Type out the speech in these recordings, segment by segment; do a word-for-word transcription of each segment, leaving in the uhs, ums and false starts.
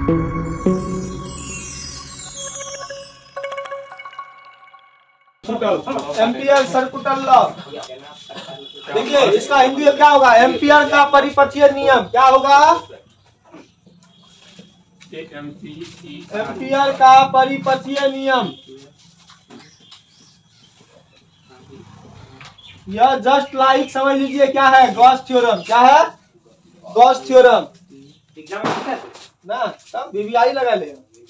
Ampere सर्कुटल law. देखिए इसका हिंदी में क्या होगा, एम्पियर का परिपथीय नियम क्या होगा, एम्पियर का परिपथीय नियम। यह जस्ट लाइक समझ लीजिए क्या है, गॉस थ्योरम। क्या है, गॉस थ्योरम ना, तब बीबीआई लगा ले।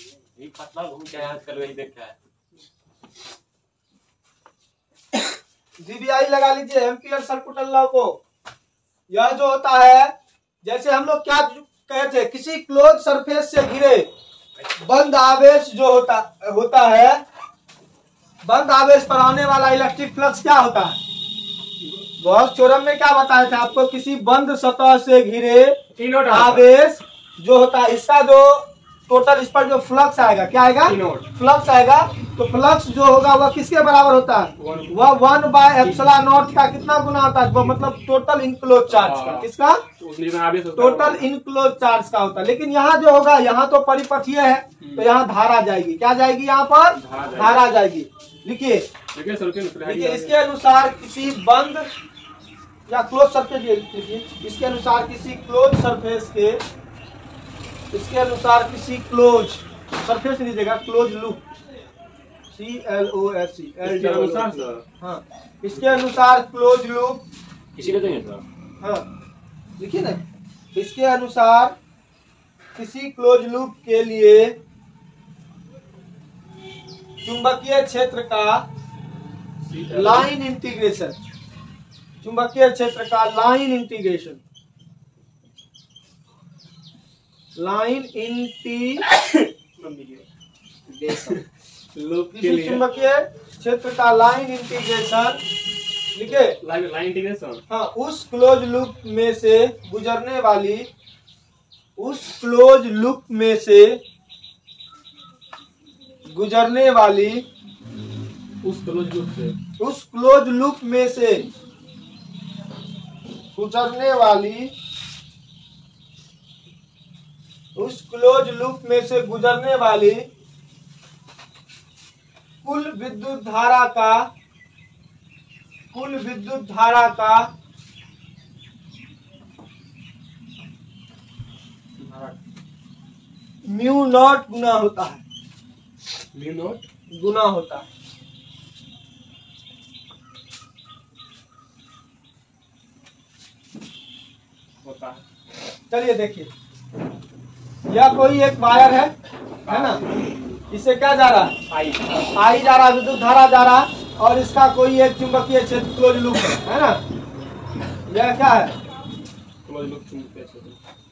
बीबीआई लगा लीजिए एम्पियर सर्कुटल लॉ को। यह जो होता है, जैसे हम लोग क्या कहते हैं, किसी क्लोज सरफेस से घिरे बंद आवेश जो होता होता है, बंद आवेश पर आने वाला इलेक्ट्रिक फ्लक्स क्या होता है। गॉस थ्योरम में क्या बताया था आपको, किसी बंद सतह से घिरे आवेश जो होता है, इसका जो टोटल इस पर जो फ्लक्स आएगा, क्या आएगा, फ्लक्स आएगा। तो फ्लक्स जो होगा वह किसके बराबर होता है, वह वन बाय एप्सिलॉन नॉट का कितना गुना होता है, वो मतलब टोटल इनक्लोज चार्ज का। किसका, टोटल इनक्लोज चार्ज का होता है। लेकिन यहाँ जो होगा, यहाँ तो परिपथीय है, तो यहाँ धारा जाएगी। क्या जाएगी, यहाँ पर धारा जाएगी। लिखिए देखिए इसके अनुसार किसी बंद या क्लोज सरफेस, लिखिए इसके अनुसार किसी क्लोज सरफेस के, इसके अनुसार किसी क्लोज सरफेस लीजिएगा, close loop, C L O S C L अनुसार, हाँ इसके अनुसार क्लोज लूप, किसी को देंगे सर, हाँ लिखिए ना, इसके अनुसार किसी क्लोज लूप के लिए चुंबकीय क्षेत्र का लाइन इंटीग्रेशन, चुंबकीय क्षेत्र का लाइन इंटीग्रेशन, लाइन इंटीग्रेशन, चुंबकीय क्षेत्र का लाइन इंटीग्रेशन, लिखे लाइन इंटीग्रेशन, हाँ उस क्लोज लूप में से गुजरने वाली, उस क्लोज लूप में से गुजरने वाली, उस क्लोज लूप से, उस क्लोज लूप में से गुजरने वाली, उस क्लोज लूप में से गुजरने वाली कुल विद्युत धारा का, कुल विद्युत धारा का म्यू नॉट गुना होता है, म्यू नॉट गुना होता है। होता है। चलिए देखिए, यह कोई एक वायर है है ना, इससे क्या जा रहा है, आई आई जा रहा है, विद्युत धारा जा रहा है, और इसका कोई एक चुंबकीय क्षेत्र क्लोज लूप है, है ना। यह क्या है, क्लोज लूप चुंबकीय क्षेत्र।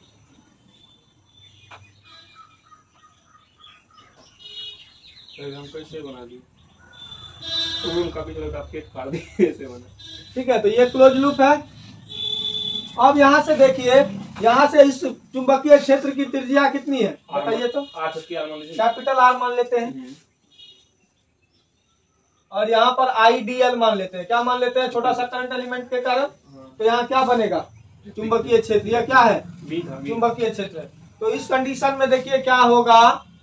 हम कैसे बना दी, तुम कभी जगह पेट फाड़ दी ऐसे बना। ठीक है, तो ये क्लोज लूप है। अब यहाँ से देखिए, यहाँ से इस चुंबकीय क्षेत्र की त्रिज्या कितनी है बताइए तो, कैपिटल आर मान लेते हैं, और यहाँ पर आई डी एल मान लेते हैं। क्या मान लेते हैं, छोटा सा करंट एलिमेंट के कारण। तो यहाँ क्या बनेगा, चुंबकीय क्षेत्र, यह क्या है, चुंबकीय क्षेत्र। तो इस कंडीशन में देखिए क्या होगा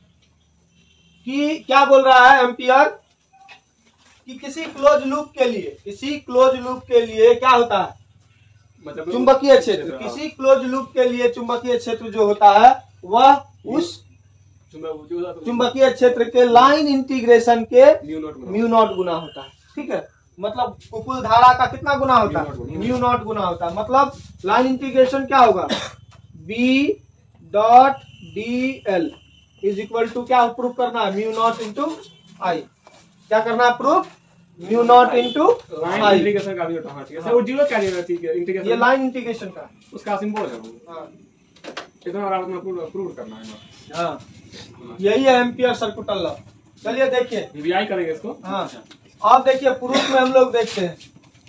कि क्या बोल रहा है एम्पियर, कि किसी क्लोज लूप के लिए, किसी क्लोज लूप के लिए क्या होता है, मतलब चुंबकीय क्षेत्र, किसी क्लोज लूप के लिए चुंबकीय क्षेत्र जो होता है वह उस चुंबकीय क्षेत्र के लाइन इंटीग्रेशन के म्यू नॉट गुना होता है। ठीक है, मतलब कुल धारा का कितना गुना होता है, म्यू नॉट गुना होता है। मतलब लाइन इंटीग्रेशन क्या होगा, B dot D L is equal to क्या प्रूफ करना है, म्यू नॉट इंटू आई। क्या करना है proof, mu naught into I. Integration का भी होता है, वो जीरो क्या देगा, ठीक है इंटीग्रेशन, ये लाइन इंटीग्रेशन का उसका सिंबल है वो। हाँ इतना और आपने प्रूव करना है। हाँ, यही है एम्पियर सर्कुटल लॉ। चलिए देखिए, वीआई करेंगे इसको। हाँ अब देखिए प्रूफ में हम लोग देखते हैं,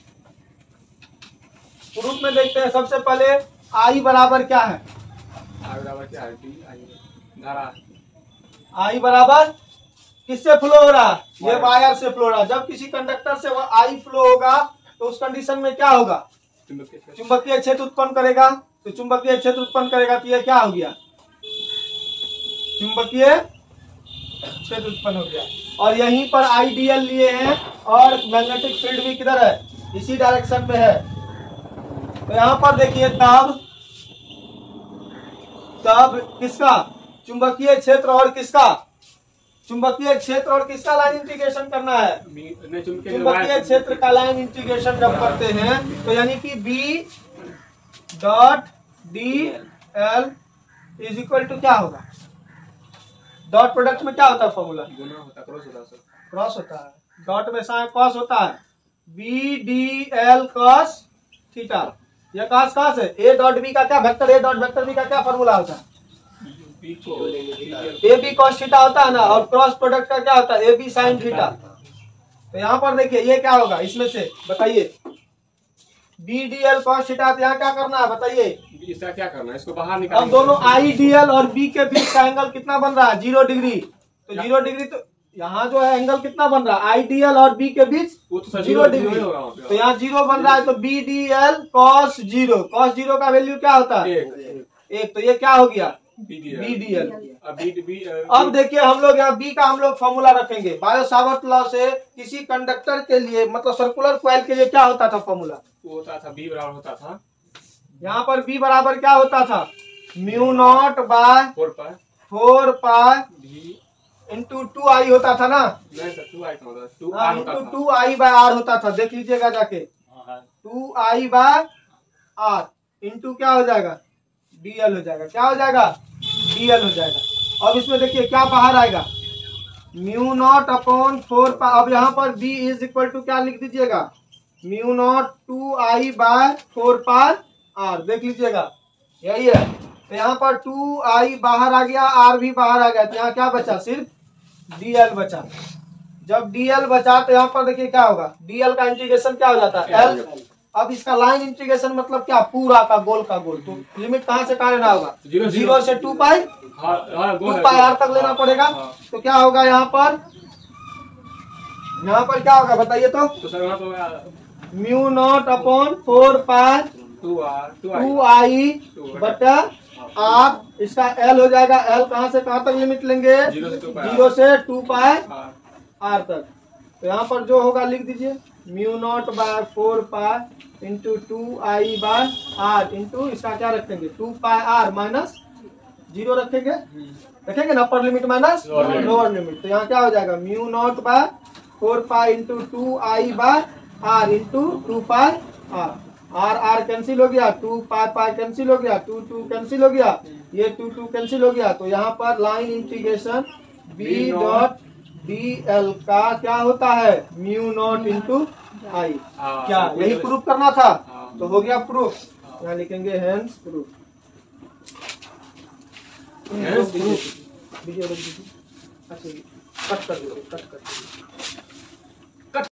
प्रूफ में देखते हैं। सबसे पहले आई बराबर क्या है, आई बराबर क्या है, धारा। आई बराबर किससे फ्लो हो रहा है, ये वायर से फ्लो हो रहा है। जब किसी कंडक्टर से वह आई फ्लो होगा तो उस कंडीशन में क्या होगा, चुंबकीय क्षेत्र उत्पन्न करेगा। तो चुंबकीय क्षेत्र उत्पन्न करेगा तो ये क्या हो गया, चुंबकीय क्षेत्र उत्पन्न हो गया। और यहीं पर आईडीएल लिए हैं और मैग्नेटिक फील्ड भी किधर है, इसी डायरेक्शन में है। तो यहाँ पर देखिए तब तब किसका चुंबकीय क्षेत्र और किसका चुंबकीय क्षेत्र और किसका लाइन इंटीग्रेशन करना है, चुंबकीय क्षेत्र का लाइन इंटीग्रेशन जब करते हैं तो यानी कि B dot D L is equal to क्या होगा, डॉट प्रोडक्ट में क्या होता है फॉर्मूला, क्रॉस होता है, डॉट में साइन कॉस होता है, B D L cos theta. यह कॉस कॉस है, ए डॉट बी का क्या vector, A dot vector B का क्या फॉर्मूला होता है, ए बी कॉस थीटा होता है ना, और क्रॉस प्रोडक्ट का क्या होता है, ए बी साइन थीटा। तो यहाँ पर देखिए ये क्या होगा, इसमें से बताइए B D L cos theta, तो यहाँ क्या करना है बताइए, इसका क्या करना है, इसको बाहर निकालना। अब दोनों आई डी एल और बी के बीच का एंगल कितना बन रहा है, जीरो डिग्री। तो जीरो डिग्री तो यहाँ जो है एंगल कितना बन रहा है, आई डी एल और बी के बीच जीरो डिग्री। तो यहाँ जीरो बन रहा है, तो B D L cos zero, cos zero का वैल्यू क्या होता है एक। तो ये क्या हो गया बी डी एल। अब देखिए हम लोग यहाँ बी का हम लोग फॉर्मूला रखेंगे, बायो सावर्ट लॉ से किसी कंडक्टर के लिए मतलब सर्कुलर कॉइल के लिए क्या होता था फॉर्मूला, वो होता था बी बराबर होता था, यहाँ पर बी बराबर क्या होता था, mu naught by four pi four pi भी इंटू टू आई होता था ना, नहीं सर टू आई होता था, टू हाँ आर होता इंटू था, टू आई बाय आर होता था, देख लीजिएगा जाके, two I by R into क्या हो जाएगा डीएल हो जाएगा, क्या हो जाएगा डीएल हो जाएगा। अब इसमें देखिए क्या बाहर आएगा, mu naught upon four pi. अब यहाँ पर बी इज इक्वल टू क्या लिख दीजिएगा, mu naught two I by four pi R, देख लीजिएगा यही है। तो यहाँ पर टू आई बाहर आ गया, आर भी बाहर आ गया, तो यहाँ क्या बचा, सिर्फ डीएल बचा। जब डीएल बचा तो यहाँ पर देखिए क्या होगा, डीएल का इंटीग्रेशन क्या हो जाता है एल। अब इसका लाइन इंटीग्रेशन मतलब क्या, पूरा का गोल का गोल। तो लिमिट कहाँ से कहाँ लेना होगा, जीरो से two pi two pi R तक लेना पड़ेगा। तो क्या होगा यहाँ पर, यहाँ पर क्या होगा बताइए तो, mu naught upon four pi two R two I बटा आर, इसका एल हो जाएगा, एल कहाँ से कहाँ तक लिमिट लेंगे, जीरो से टू पाई आर तक। तो यहाँ पर जो होगा लिख दीजिए, mu naught by four pi into two I by R into इसका क्या रखेंगे, two pi R minus zero रखेंगे, रखेंगे ना upper limit minus lower limit. तो यहाँ क्या हो जाएगा, mu naught by four pi into two I by R into two pi R, R R cancel हो गया, टू पाई पाई कैंसिल हो गया, टू टू कैंसिल हो गया, ये टू टू कैंसिल हो गया। तो यहाँ पर line integration B dot D L का क्या होता है, म्यू नॉट इंटू आई। क्या यही प्रूफ करना था, तो हो गया प्रूफ। यहाँ लिखेंगे हेंस प्रूफ, प्रूफ वीडियो अच्छा कट कर दीजिए, कट कर दीजिए।